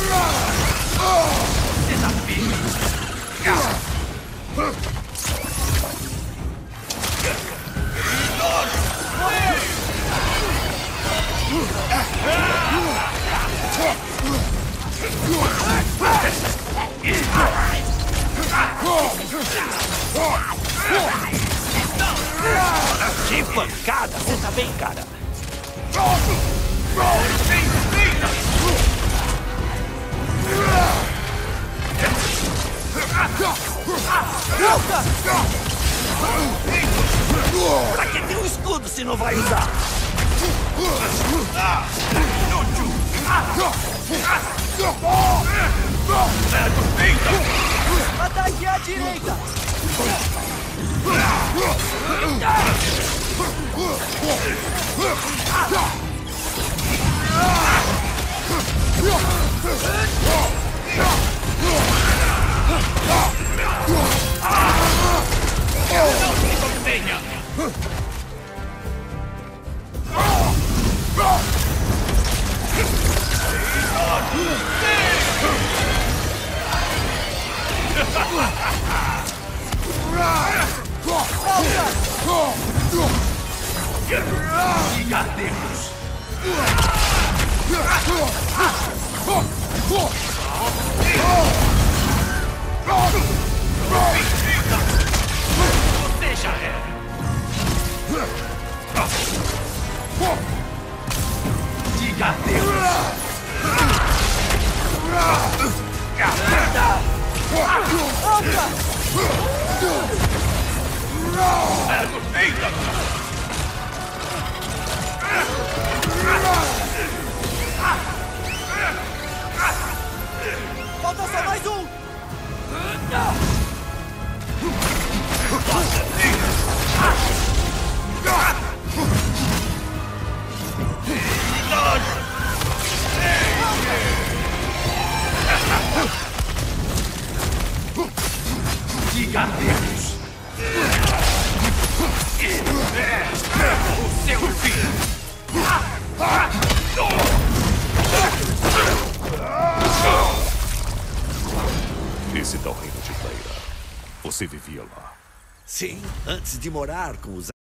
Desafio! Que pancada! Você tá bem, cara? Pra que tem um escudo se não vai usar? Ataque à direita! Não se contenha! Giganteus! Você já era! Giganteus! Falta só mais um! Giganteus! O seu fim! Esse tal reino de Leira. Você vivia lá? Sim, antes de morar com os